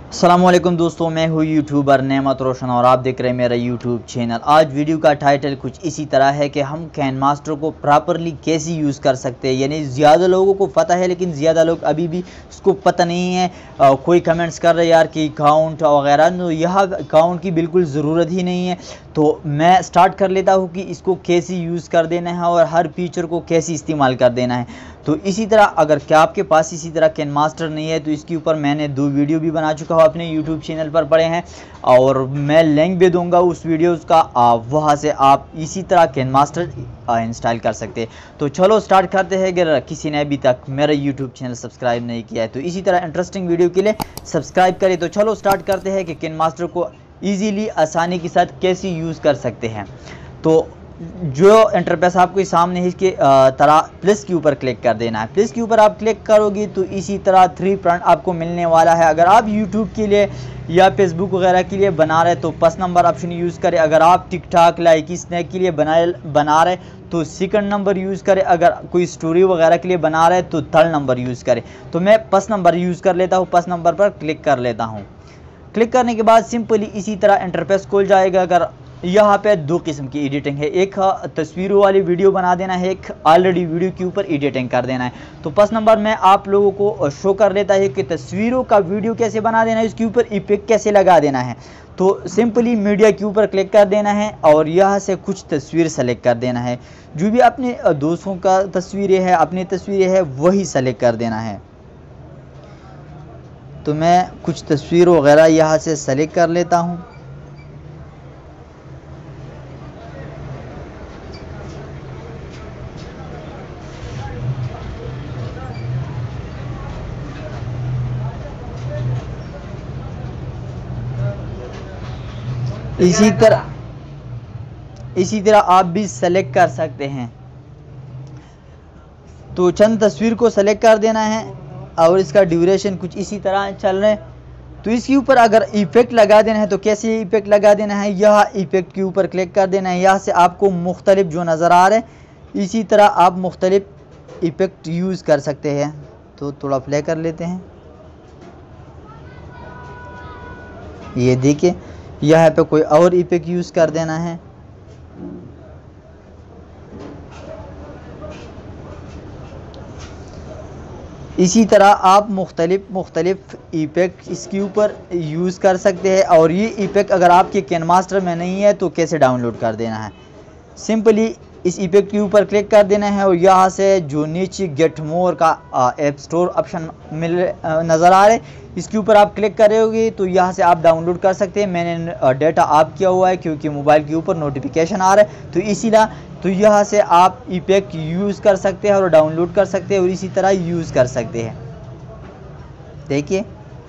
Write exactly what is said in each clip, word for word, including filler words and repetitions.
अस्सलामुअलैकुम दोस्तों, मैं हूँ यूट्यूबर नेमत रोशन और आप देख रहे हैं मेरा यूट्यूब चैनल। आज वीडियो का टाइटल कुछ इसी तरह है कि हम कैन मास्टर को प्रॉपरली कैसे यूज़ कर सकते हैं। यानी ज़्यादा लोगों को पता है लेकिन ज़्यादा लोग अभी भी उसको पता नहीं है। आ, कोई कमेंट्स कर रहे यार कि अकाउंट वगैरह, तो यह अकाउंट की बिल्कुल ज़रूरत ही नहीं है। तो मैं स्टार्ट कर लेता हूँ कि इसको कैसे यूज़ कर देना है और हर फीचर को कैसे इस्तेमाल कर देना है। तो इसी तरह अगर क्या आपके पास इसी तरह कैन मास्टर नहीं है तो इसके ऊपर मैंने दो वीडियो भी बना चुका हूँ, अपने यूट्यूब चैनल पर पड़े हैं और मैं लिंक भी दूंगा उस वीडियोस का। वहाँ से आप इसी तरह कैन मास्टर इंस्टॉल कर सकते हैं। तो चलो स्टार्ट करते हैं। अगर किसी ने अभी तक मेरा यूट्यूब चैनल सब्सक्राइब नहीं किया है तो इसी तरह इंटरेस्टिंग वीडियो के लिए सब्सक्राइब करें। तो चलो स्टार्ट करते हैं कि कैन मास्टर को ईजीली आसानी के साथ कैसे यूज़ कर सकते हैं। तो जो इंटरफेस आपके सामने है इसके तरह प्लस के ऊपर क्लिक कर देना है। प्लस के ऊपर आप क्लिक करोगे तो इसी तरह थ्री पॉइंट आपको मिलने वाला है। अगर आप यूट्यूब के लिए या फेसबुक वगैरह के लिए बना रहे तो फर्स्ट नंबर ऑप्शन यूज़ करें। अगर आप टिकटॉक लाइक स्नैक के लिए बना बना रहे तो सेकंड नंबर यूज़ करें। अगर कोई स्टोरी वगैरह के लिए बना रहे तो थर्ड नंबर यूज़ करें। तो मैं फर्स्ट नंबर यूज़ कर लेता हूँ, फर्स्ट नंबर पर क्लिक कर लेता हूँ। क्लिक करने के बाद सिंपली इसी तरह इंटरफेस खुल जाएगा। अगर यहाँ पे दो किस्म की एडिटिंग है, एक तस्वीरों वाली वीडियो बना देना है, एक ऑलरेडी वीडियो के ऊपर एडिटिंग कर देना है। तो फर्स्ट नंबर में आप लोगों को शो कर लेता है कि तस्वीरों का वीडियो कैसे बना देना है, इसके ऊपर इफेक्ट कैसे लगा देना है। तो सिंपली मीडिया के ऊपर क्लिक कर देना है और यहाँ से कुछ तस्वीर सेलेक्ट कर देना है। जो भी अपने दोस्तों का तस्वीरें है, अपनी तस्वीरें है, वही सेलेक्ट कर देना है। तो मैं कुछ तस्वीर वगैरह यहाँ से सेलेक्ट कर लेता हूँ। इसी तरह इसी तरह आप भी सेलेक्ट कर सकते हैं। तो चंद तस्वीर को सेलेक्ट कर देना है और इसका ड्यूरेशन कुछ इसी तरह चल रहे हैं। तो इसके ऊपर अगर इफेक्ट लगा देना है तो कैसे इफेक्ट लगा देना है, यह इफेक्ट के ऊपर क्लिक कर देना है। यहाँ से आपको मुख्तलिफ जो नज़र आ रहे हैं इसी तरह आप मुख्तलिफ इफेक्ट यूज़ कर सकते हैं। तो थोड़ा प्ले कर लेते हैं। ये देखिए यहाँ पे कोई और इफेक्ट यूज़ कर देना है। इसी तरह आप मुख्तलिफ मुख्तलिफ इफेक्ट इसके ऊपर यूज़ कर सकते हैं। और ये इफेक्ट अगर आपके कैन मास्टर में नहीं है तो कैसे डाउनलोड कर देना है, सिंपली इस इफेक्ट के ऊपर क्लिक कर देना है और यहाँ से जो नीचे गेट मोर का ऐप स्टोर ऑप्शन मिल नज़र आ रहा है इसके ऊपर आप क्लिक करोगे तो यहाँ से आप डाउनलोड कर सकते हैं। मैंने डेटा ऑफ किया हुआ है क्योंकि मोबाइल के ऊपर नोटिफिकेशन आ रहा है, तो इसीलिए तो यहाँ से आप इफेक्ट यूज़ कर सकते हैं और डाउनलोड कर सकते हैं और इसी तरह यूज़ कर सकते हैं। देखिए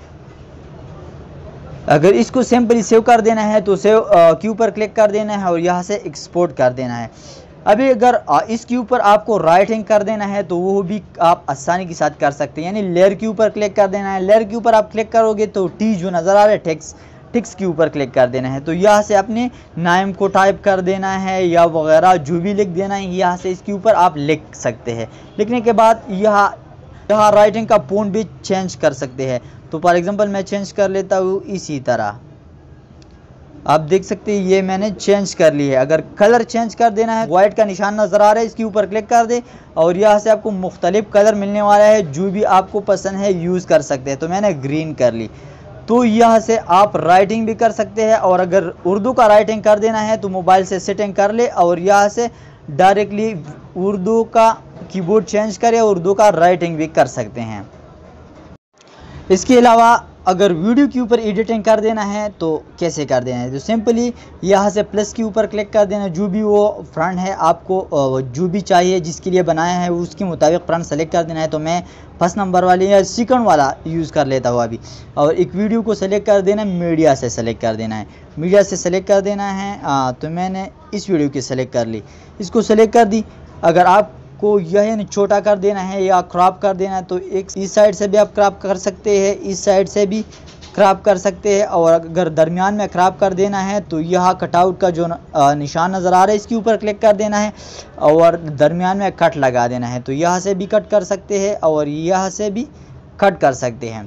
अगर इसको सिंपली सेव कर देना है तो सेव के ऊपर क्लिक कर देना है और यहाँ से एक्सपोर्ट कर देना है। अभी अगर इसके ऊपर आपको राइटिंग कर देना है तो वो भी आप आसानी के साथ कर सकते हैं। यानी लेयर के ऊपर क्लिक कर देना है। लेयर के ऊपर आप क्लिक करोगे तो टी जो नज़र आ रहा है टेक्स्ट टेक्स्ट के ऊपर क्लिक कर देना है। तो यहाँ से अपने नाम को टाइप कर देना है या वगैरह जो भी लिख देना है, यहाँ से इसके ऊपर आप लिख सकते हैं। लिखने के बाद यहाँ यहाँ राइटिंग का फ़ॉन्ट भी चेंज कर सकते हैं। तो फॉर एग्जांपल मैं चेंज कर लेता हूँ। इसी तरह आप देख सकते हैं ये मैंने चेंज कर ली है। अगर कलर चेंज कर देना है, वाइट का निशान नज़र आ रहा है इसके ऊपर क्लिक कर दे और यहाँ से आपको मुख्तलिफ कलर मिलने वाला है। जो भी आपको पसंद है यूज़ कर सकते हैं। तो मैंने ग्रीन कर ली। तो यहाँ से आप राइटिंग भी कर सकते हैं और अगर उर्दू का राइटिंग कर देना है तो मोबाइल से सेटिंग कर ले और यहाँ से डायरेक्टली उर्दू का कीबोर्ड चेंज करें, उर्दू का राइटिंग भी कर सकते हैं। इसके अलावा अगर वीडियो के ऊपर एडिटिंग कर देना है तो कैसे कर देना है, तो सिंपली यहाँ से प्लस के ऊपर क्लिक कर देना। जो भी वो फ्रंट है आपको जो भी चाहिए जिसके लिए बनाया है उसके मुताबिक फ्रंट सेलेक्ट कर देना है। तो मैं फर्स्ट नंबर वाले या सेकंड वाला यूज़ कर लेता हूँ अभी। और एक वीडियो को सेलेक्ट कर देना, मीडिया से सेलेक्ट कर देना है, मीडिया से सेलेक्ट कर देना है। आ, तो मैंने इस वीडियो की सेलेक्ट कर ली, इसको सेलेक्ट कर दी। अगर आप को यह छोटा कर देना है या क्रॉप कर देना है तो एक इस साइड से भी आप क्रॉप कर सकते हैं, इस साइड से भी क्रॉप कर सकते हैं। और अगर दरमियान में क्रॉप कर देना है तो यहाँ कटआउट का जो निशान नज़र आ रहा है इसके ऊपर क्लिक कर देना है और दरमियान में कट लगा देना है। तो यहाँ से भी कट कर सकते हैं और यहाँ से भी कट कर सकते हैं।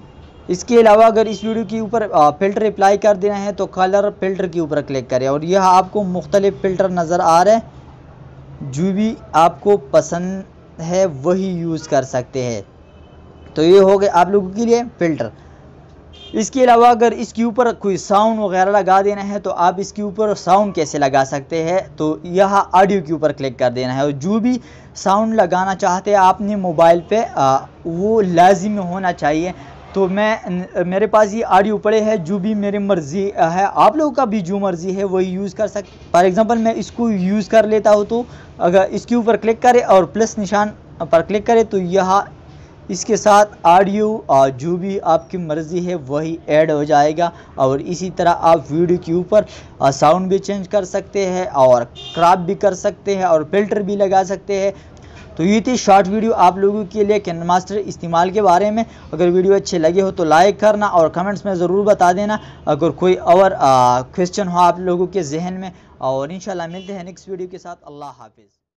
इसके अलावा अगर इस वीडियो के ऊपर फ़िल्टर अप्लाई कर देना है तो कलर फ़िल्टर के ऊपर क्लिक करें और यह आपको मुख्तलिफ फ़िल्टर नज़र आ रहे हैं, जो भी आपको पसंद है वही यूज़ कर सकते हैं। तो ये हो गए आप लोगों के लिए फ़िल्टर। इसके अलावा अगर इसके ऊपर कोई साउंड वगैरह लगा देना है तो आप इसके ऊपर साउंड कैसे लगा सकते हैं, तो यह ऑडियो के ऊपर क्लिक कर देना है और जो भी साउंड लगाना चाहते हैं आपने मोबाइल पे आ, वो लाजिम होना चाहिए। तो मैं मेरे पास ये ऑडियो पड़े हैं, जो भी मेरी मर्ज़ी है, आप लोगों का भी जो मर्ज़ी है वही यूज़ कर सकते। फॉर एग्ज़ाम्पल मैं इसको यूज़ कर लेता हूँ, तो अगर इसके ऊपर क्लिक करें और प्लस निशान पर क्लिक करें तो यह इसके साथ ऑडियो जो भी आपकी मर्ज़ी है वही ऐड हो जाएगा। और इसी तरह आप वीडियो के ऊपर साउंड भी चेंज कर सकते हैं और क्रॉप भी कर सकते हैं और फ़िल्टर भी लगा सकते हैं। तो ये थी शॉर्ट वीडियो आप लोगों के लिए कैनमास्टर इस्तेमाल के बारे में। अगर वीडियो अच्छे लगे हो तो लाइक करना और कमेंट्स में ज़रूर बता देना अगर कोई और क्वेश्चन हो आप लोगों के जहन में। और इंशाल्लाह मिलते हैं नेक्स्ट वीडियो के साथ। अल्लाह हाफिज़।